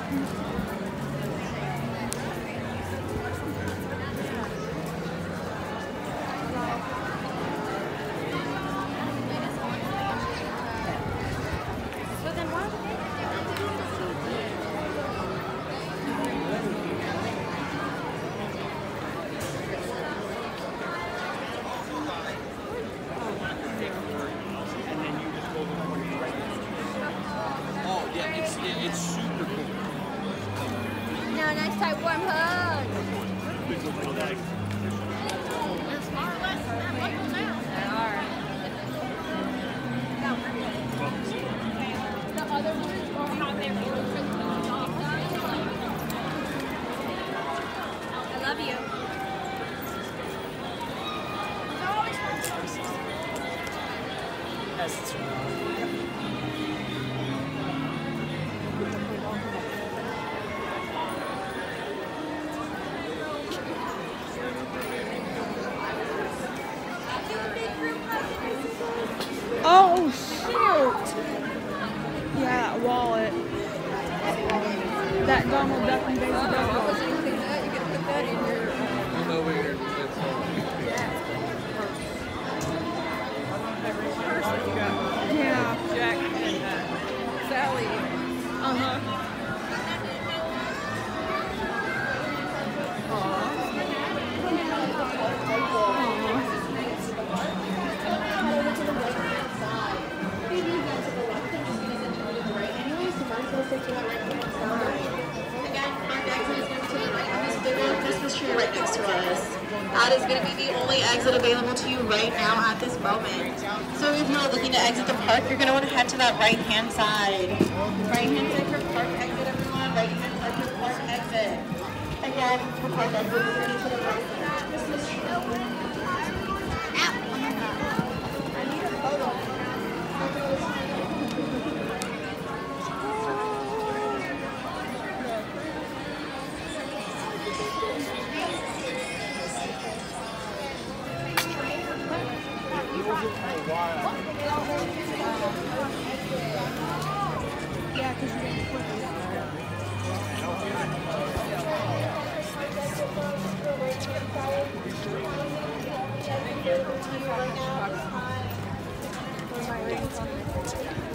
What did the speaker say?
It's super cool. Now, nice tight warm hug. There's far less than that level now. They are. The other ones are how they were for the job done. I love you. That's Oh, shoot. Yeah, that wallet. That Donald Duck and Daisy Duck wallet. You can put that in your... over here. Yeah. Jack and Sally. Uh-huh. Christmas tree right next to us. That is going to be the only exit available to you right now at this moment. So if you're looking to exit the park, you're going to want to head to that right-hand side. Right-hand side for park exit, everyone. Right-hand side for park exit. Again, for park exit, we're going to the right side. Christmas tree. I need a photo. Yeah, because you're going to put Right now.